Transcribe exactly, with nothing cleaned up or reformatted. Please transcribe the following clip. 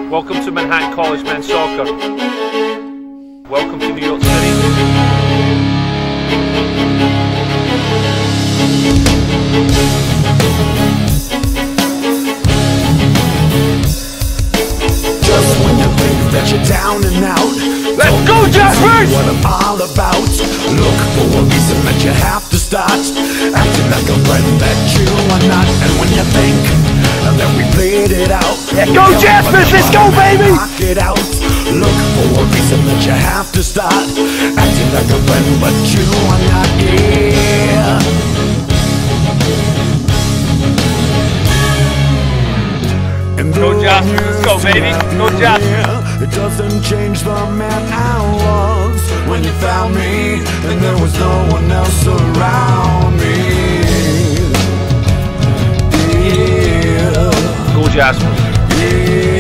Welcome to Manhattan College Men's Soccer. Welcome to New York City. Just when you think that you're down and out, let's go, Jaspers! What I'm all about. Look for a reason that you have to start acting like a friend that you are not. And when you think that we played it out, let's go, Jaspers! Let's go, baby! Knock it out. Look for a reason that you have to start acting like a friend, but you are not here. Go Jaspers, let's go, baby. Go Jaspers. It doesn't change the man I was when you found me, and there was no one else around me. Yeah. Go Jaspers. Yeah.